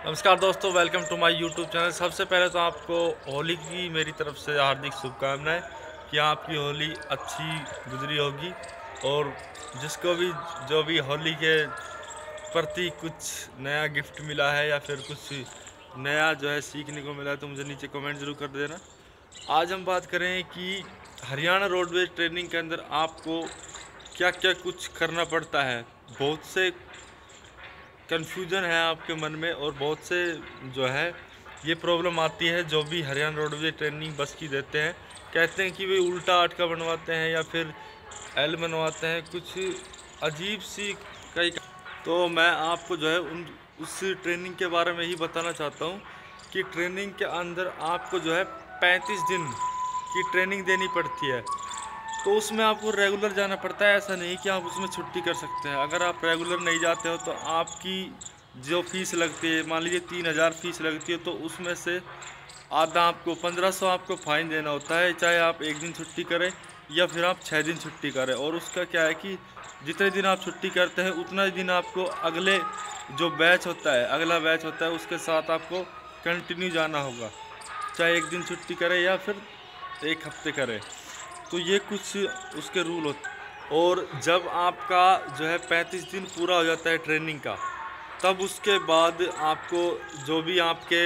नमस्कार दोस्तों, welcome to my YouTube channel. सबसे पहले तो आपको होली की मेरी तरफ से हार्दिक शुभकामनाएं कि आपकी होली अच्छी गुजरी होगी। और जिसको भी जो भी होली के प्रति कुछ नया गिफ्ट मिला है या फिर कुछ नया जो है सीखने को मिला है तो मुझे नीचे कमेंट जरूर कर देना। आज हम बात करें कि हरियाणा रोडवेज ट्रेनिंग के अंदर आपको क्या क्या कुछ करना पड़ता है। बहुत से कन्फ्यूजन है आपके मन में और बहुत से जो है ये प्रॉब्लम आती है। जो भी हरियाणा रोडवेज ट्रेनिंग बस की देते हैं कहते हैं कि वे उल्टा अटका बनवाते हैं या फिर एल बनवाते हैं, कुछ अजीब सी कई। तो मैं आपको जो है उस ट्रेनिंग के बारे में ही बताना चाहता हूँ कि ट्रेनिंग के अंदर आपको जो है 35 दिन की ट्रेनिंग देनी पड़ती है। तो उसमें आपको रेगुलर जाना पड़ता है, ऐसा नहीं कि आप उसमें छुट्टी कर सकते हैं। अगर आप रेगुलर नहीं जाते हो तो आपकी जो फीस लगती है, मान लीजिए 3000 फीस लगती है, तो उसमें से आधा आपको 1500 आपको फ़ाइन देना होता है, चाहे आप एक दिन छुट्टी करें या फिर आप 6 दिन छुट्टी करें। और उसका क्या है कि जितने दिन आप छुट्टी करते हैं उतना ही दिन आपको अगले जो बैच होता है, अगला बैच होता है, उसके साथ आपको कंटिन्यू जाना होगा, चाहे एक दिन छुट्टी करें या फिर एक हफ्ते करें। तो ये कुछ उसके रूल होते। और जब आपका जो है 35 दिन पूरा हो जाता है ट्रेनिंग का, तब उसके बाद आपको जो भी आपके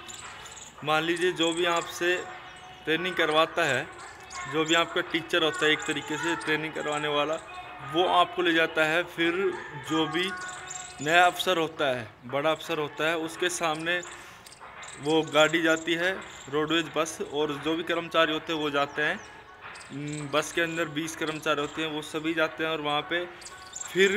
मान लीजिए जो भी आपसे ट्रेनिंग करवाता है, जो भी आपका टीचर होता है एक तरीके से ट्रेनिंग करवाने वाला, वो आपको ले जाता है। फिर जो भी नया अफसर होता है, बड़ा अफसर होता है, उसके सामने वो गाड़ी जाती है, रोडवेज बस, और जो भी कर्मचारी होते हैं वो जाते हैं। बस के अंदर 20 कर्मचारी होते हैं, वो सभी जाते हैं और वहाँ पे फिर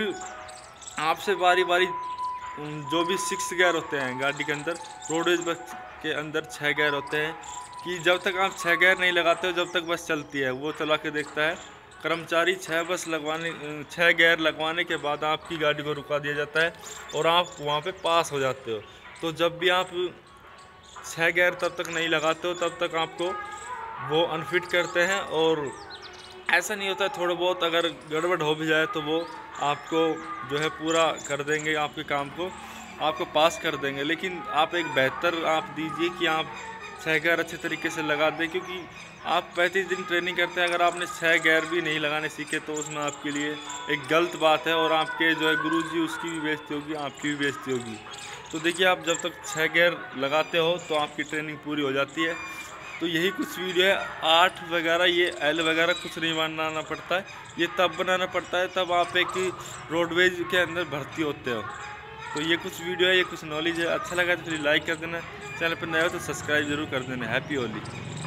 आपसे बारी बारी जो भी 6 गियर होते हैं गाड़ी के अंदर, रोडवेज बस के अंदर 6 गियर होते हैं, कि जब तक आप 6 गियर नहीं लगाते हो जब तक बस चलती है। वो चला के देखता है कर्मचारी, 6 गियर लगवाने के बाद आपकी गाड़ी को रुका दिया जाता है और आप वहाँ पे पास हो जाते हो। तो जब भी आप 6 गियर तब तक नहीं लगाते हो तब तक आपको वो अनफिट करते हैं। और ऐसा नहीं होता है, थोड़ा बहुत अगर गड़बड़ हो भी जाए तो वो आपको जो है पूरा कर देंगे, आपके काम को आपको पास कर देंगे। लेकिन आप एक बेहतर आप दीजिए कि आप 6 गियर अच्छे तरीके से लगा दें, क्योंकि आप 35 दिन ट्रेनिंग करते हैं, अगर आपने 6 गियर भी नहीं लगाने सीखे तो उसमें आपके लिए एक गलत बात है और आपके जो है गुरुजी उसकी भी बेइज्जती होगी, आपकी भी बेइज्जती होगी। तो देखिए, आप जब तक 6 गियर लगाते हो तो आपकी ट्रेनिंग पूरी हो जाती है। तो यही कुछ वीडियो है। 8 वगैरह ये एल वगैरह कुछ नहीं बनाना पड़ता है, ये तब बनाना पड़ता है तब आप एक रोडवेज के अंदर भर्ती होते हो। तो ये कुछ वीडियो है, ये कुछ नॉलेज है। अच्छा लगा तो फिर लाइक कर देना, चैनल पर नया हो तो सब्सक्राइब जरूर कर देना। हैप्पी होली।